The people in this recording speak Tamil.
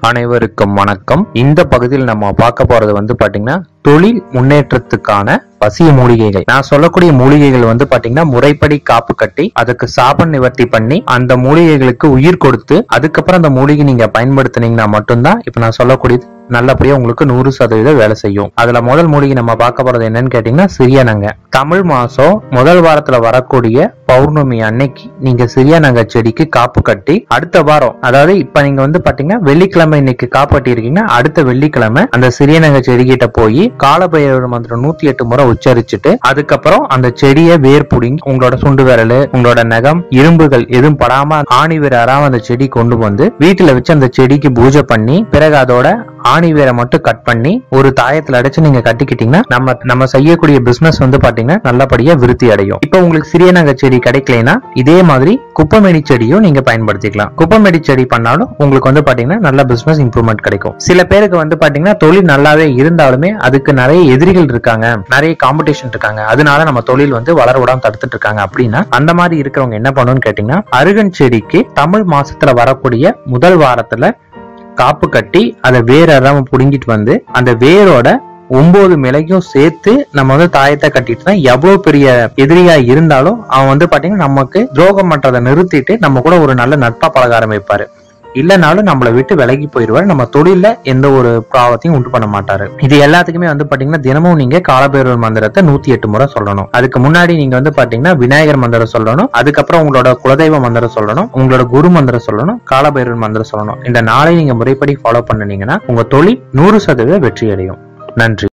அனைவருக்கும் வணக்கம். இந்த பகுதியில் நம்ம பார்க்க போறது பாத்தீங்கன்னா தொழில் முன்னேற்றத்துக்கான வசிய மூலிகைகள். நான் சொல்லக்கூடிய மூலிகைகள் பாத்தீங்கன்னா முறைப்படி காப்பு கட்டி அதுக்கு சாப நிவர்த்தி பண்ணி அந்த மூலிகைகளுக்கு உயிர் கொடுத்து அதுக்கப்புறம் அந்த மூலிகை நீங்க பயன்படுத்தினீங்கன்னா மட்டும்தான் இப்ப நான் சொல்லக்கூடியது நல்லபடியா உங்களுக்கு 100% வேலை செய்யும். அதுல முதல் மூலிகை நம்ம பார்க்க போறது என்னன்னு கேட்டீங்கன்னா சிறியனங்க. தமிழ் மாசம் முதல் வாரத்துல வரக்கூடிய பௌர்ணமி அன்னைக்கு நீங்க சிறியனங்க செடிக்கு காப்பு கட்டி அடுத்த வாரம், அதாவது இப்ப நீங்க பாத்தீங்கன்னா வெள்ளிக்கிழமை இன்னைக்கு காப்பு கட்டி இருக்கீங்கன்னா அடுத்த வெள்ளிக்கிழமை அந்த சிறியனங்க செடி கிட்ட போய் காலபைரவர் மந்திரம் 108 முறை உச்சரிச்சுட்டு அதுக்கப்புறம் அந்த செடியை வேர் புடிங்கி உங்களோட சுண்டு விரல், உங்களோட நகம், இரும்புகள் எதுவும் படாம ஆணி வேர் அறாம அந்த செடி கொண்டு வந்து வீட்டுல வச்சு அந்த செடிக்கு பூஜை பண்ணி பிறகு அதோட ஆணி வேரை மட்டும் கட் பண்ணி ஒரு தாயத்துல அடைச்சு நீங்க கட்டிக்கிட்டீங்கன்னா நம்ம செய்யக்கூடிய பிசினஸ் பாத்தீங்கன்னா நல்லபடியா விருத்தி அடையும். இப்ப உங்களுக்கு சிறியனங்க செடி கிடைக்கலனா இதே மாதிரி குப்பமேடி செடியும் நீங்க பயன்படுத்திக்கலாம். குப்பமேடி செடி பண்ணாலும் உங்களுக்கு பாத்தீங்கன்னா நல்ல பிசினஸ் இம்ப்ரூவ்மெண்ட் கிடைக்கும். சில பேருக்கு பாத்தீங்கன்னா தொழில் நல்லாவே இருந்தாலுமே அதுக்கு நிறைய எதிரிகள் இருக்காங்க, நிறைய காம்படிஷன் இருக்காங்க, அதனால நம்ம தொழில் வளர விடாம தடுத்துட்டு இருக்காங்க. அப்படின்னா அந்த மாதிரி இருக்கிறவங்க என்ன பண்ணணும்னு கேட்டீங்கன்னா அருகன் செடிக்கு தமிழ் மாசத்துல வரக்கூடிய முதல் வாரத்துல காப்பு கட்டி அதை வேற புடுங்கிட்டு வந்து அந்த வேரோட 9 மிளகும் சேர்த்து நம்ம தாயத்தை கட்டிட்டு எவ்வளவு பெரிய எதிரியா இருந்தாலும் அவன் பாத்தீங்கன்னா நமக்கு துரோகம் பண்றதை நிறுத்திட்டு நம்ம கூட ஒரு நல்ல நட்பா பழக ஆரம்பிப்பாரு. இல்லனாலும் நம்மளை விட்டு விலகி போயிடுவாரு. நம்ம தொழில எந்த ஒரு ப்ராபத்தையும் உண்டு பண்ண மாட்டாரு. இது எல்லாத்துக்குமே பாத்தீங்கன்னா தினமும் நீங்க காலபைரவர் மந்திரத்தை 108 முறை சொல்லணும். அதுக்கு முன்னாடி நீங்க பாத்தீங்கன்னா விநாயகர் மந்திரம் சொல்லணும், அதுக்கப்புறம் உங்களோட குலதெய்வ மந்திரம் சொல்லணும், உங்களோட குரு மந்திரம் சொல்லணும், காலபைரவர் மந்திரம் சொல்லணும். இந்த நாளை நீங்க முறைப்படி ஃபாலோ பண்ணீங்கன்னா உங்க தொழில் 100% வெற்றி அடையும். நன்றி.